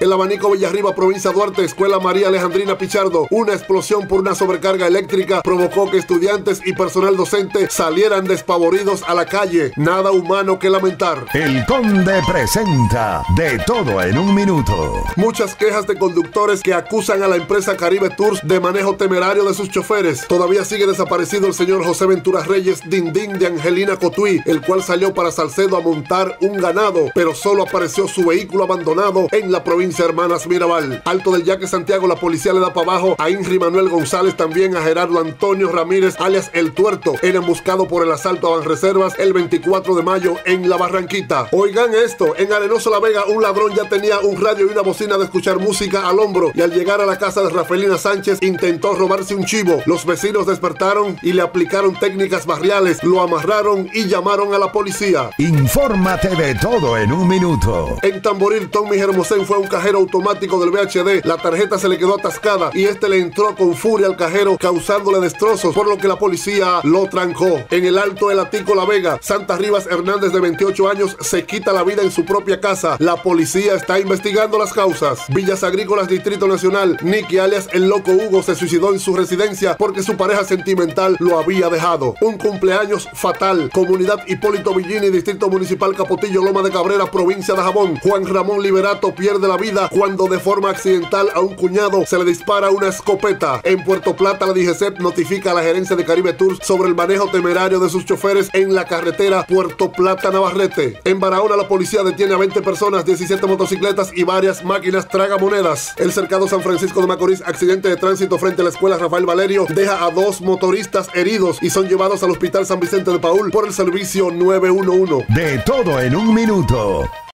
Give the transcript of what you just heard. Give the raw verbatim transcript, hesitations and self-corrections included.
El Abanico Villarriba, provincia Duarte, Escuela María Alejandrina Pichardo. Una explosión por una sobrecarga eléctrica provocó que estudiantes y personal docente salieran despavoridos a la calle. Nada humano que lamentar. El Conde presenta De Todo en un Minuto. Muchas quejas de conductores que acusan a la empresa Caribe Tours de manejo temerario de sus choferes. Todavía sigue desaparecido el señor José Ventura Reyes Dindín de Angelina Cotuí, el cual salió para Salcedo a montar un ganado, pero solo apareció su vehículo abandonado en la provincia Hermanas Mirabal. Alto del Yaque Santiago, la policía le da para abajo a Inri Manuel González, también a Gerardo Antonio Ramírez, alias El Tuerto. Eran buscados por el asalto a Banreservas el veinticuatro de mayo en La Barranquita. Oigan esto, en Arenoso La Vega un ladrón ya tenía un radio y una bocina de escuchar música al hombro, y al llegar a la casa de Rafaelina Sánchez intentó robarse un chivo. Los vecinos despertaron y le aplicaron técnicas barriales, lo amarraron y llamaron a la policía. Infórmate de todo en un minuto. En Tamboril, Tommy Hermosén fue a un cajero automático del V H D. La tarjeta se le quedó atascada y este le entró con furia al cajero, causándole destrozos, por lo que la policía lo trancó. En el Alto del Atico La Vega, Santa Rivas Hernández, de veintiocho años, se quita la vida en su propia casa. La policía está investigando las causas. Villas Agrícolas, Distrito Nacional, Nicky alias El Loco Hugo se suicidó en su residencia porque su pareja sentimental lo había dejado. Un cumpleaños fatal. Comunidad Hipólito Villini, Distrito Municipal Capotillo, Loma de Cabrera, provincia de Jabón. Juan Ramón Liberato pierde la vida cuando de forma accidental a un cuñado se le dispara una escopeta. En Puerto Plata, la D G C E P notifica a la gerencia de Caribe Tours sobre el manejo temerario de sus choferes en la carretera Puerto Plata-Navarrete. En Barahona, la policía detiene a veinte personas, diecisiete motocicletas y varias máquinas tragamonedas. El cercado San Francisco de Macorís, accidente de tránsito frente a la escuela Rafael Valerio, deja a dos motoristas heridos y son llevados al Hospital San Vicente de Paúl por el servicio nueve uno uno. De Todo en un Minuto.